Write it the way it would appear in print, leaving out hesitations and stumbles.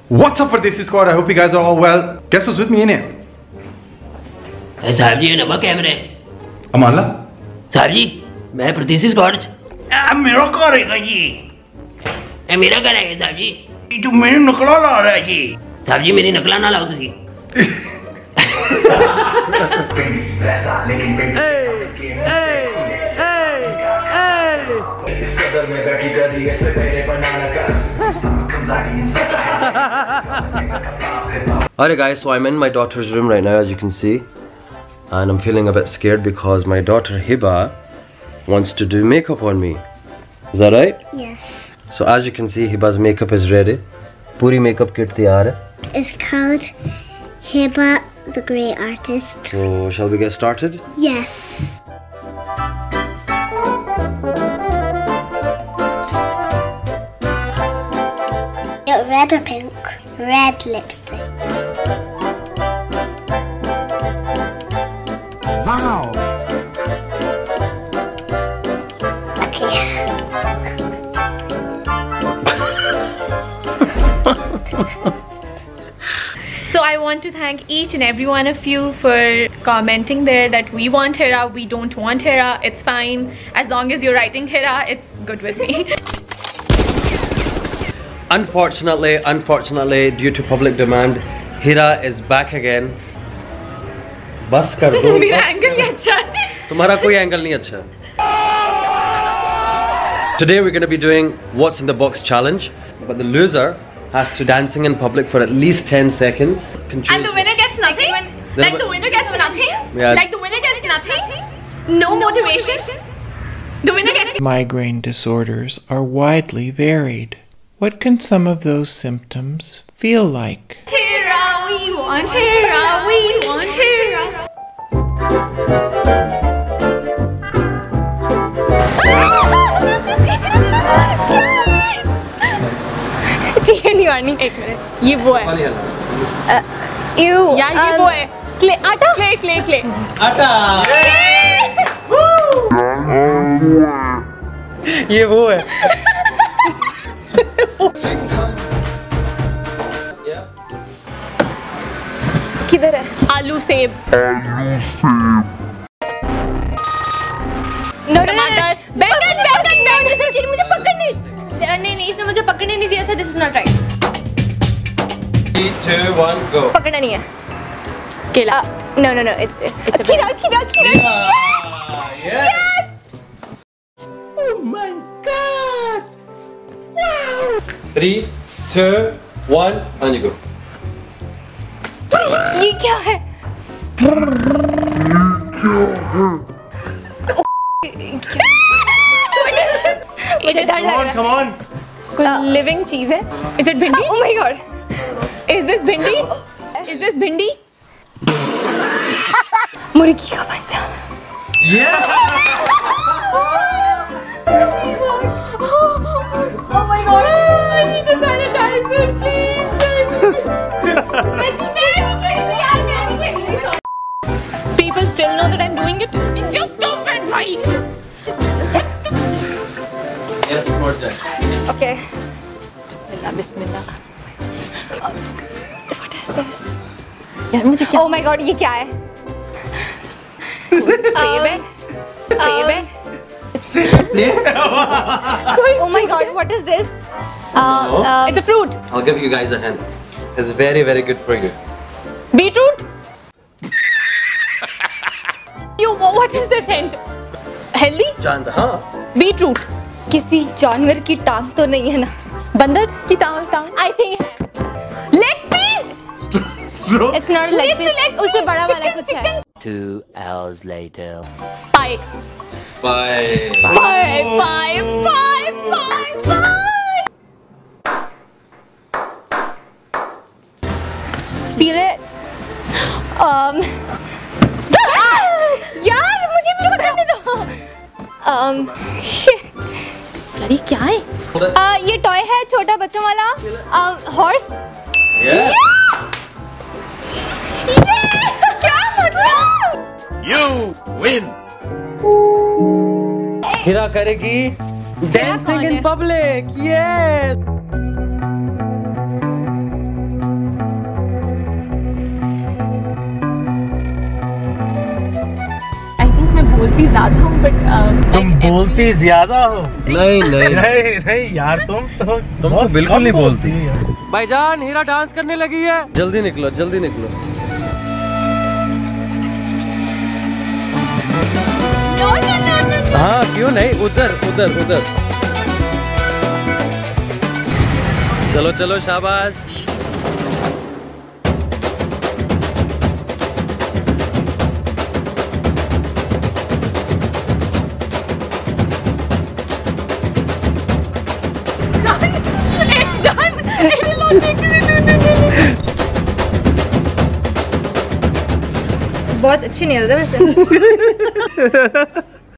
What's up, Pardesi Squad? I hope you guys are all well. Guess who's with me in here? साहब जी number कैमरे अमाला साहब जी मैं परदेसी squad मेरा घर है जी ए मेरा घर है साहब जी तू मेरी नकला ला रहा है जी साहब जी मेरी नकला ना लाओ तुसी Alright guys, so I'm in my daughter's room right now, as you can see, and I'm feeling a bit scared because my daughter HIBA wants to do makeup on me. Is that right? Yes. So as you can see, HIBA's makeup is ready. Puri makeup kit tayar hai. It's called HIBA the Great Artist. So shall we get started? Yes. Red or pink? Red lipstick. Wow. Okay. So I want to thank each and every one of you for commenting there that we want HIRA, we don't want HIRA. It's fine. As long as you're writing HIRA, it's good with me. Unfortunately, due to public demand, HIRA is back again. बस कर दो. मेरा angle ही अच्छा है. तुम्हारा कोई angle नहीं अच्छा. Today we're going to be doing what's in the box challenge, but the loser has to dancing in public for at least 10 seconds. And the winner gets nothing? Like the winner gets nothing? Yeah. Like the winner gets nothing? No motivation? The winner gets... Migraine disorders are widely varied. What can some of those symptoms feel like? HIRA, we want HIRA, we want HIRA. नहीं मारनी. एक minute. ये वो है. यार ये वो है. क्ले आटा. क्ले. आटा. ये वो है. किधर है? आलू सेब. टमाटर. बैंगन. मुझे पकड़ने. नहीं इसने मुझे पकड़ने नहीं दिया था. This is not right. 3, 2, 1, go. पकड़ना नहीं है. केला. No. It's खीरा. Yes. Oh my God! Wow! 3, 2, 1, and you go. ये क्या है? Come on. कोई लिविंग चीज है. Is it भिंडी? Oh my God! Is this भिंडी? Is this भिंडी? मुर्गी का बच्चा. Yeah. Oh my God! I need to sanitize it, please. People still know that I'm doing it. Just stop it, bhai. Yes, more time. Okay. Bismillah. What is this? यार मुझे क्या? Oh my God! ये क्या है? सेब है. सेब है. Oh my God! What is this? It's a fruit. I'll give you guys a hint. It's very, very good for you. Beetroot. What is this hint? Healthy? जानता हाँ. Beetroot. किसी जानवर की टांग तो नहीं है ना? बंदर की टांग. I think है. Leg piece. Stroke. It's not a leg piece. उससे बड़ा वाला कुछ है. 2 hours later. Pie. Bye. Pie. Feel it? यार मुझे पकड़ने दो. Shit. यार ये क्या है? ये टॉय है छोटा बच्चों वाला. हॉर्स. Yeah. क्या मतलब? You win! HIRA करेगी dancing in public. Yes. ज्यादा हूँ बट तुम बोलती ज्यादा हो। नहीं नहीं नहीं यार तुम तो बिल्कुल नहीं बोलती। भाईजान हीरा डांस करने लगी है, जल्दी निकलो जल्दी निकलो। हाँ क्यों नहीं, उधर उधर उधर। चलो चलो शाबाश। बहुत अच्छी नेल्स है वैसे।